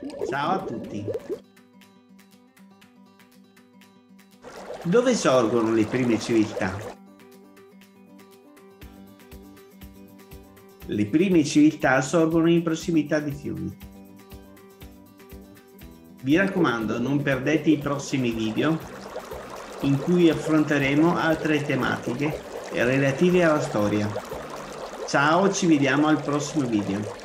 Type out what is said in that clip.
Ciao a tutti. Dove sorgono le prime civiltà? Le prime civiltà sorgono in prossimità di fiumi. Vi raccomando, non perdete i prossimi video in cui affronteremo altre tematiche relative alla storia. Ciao, ci vediamo al prossimo video.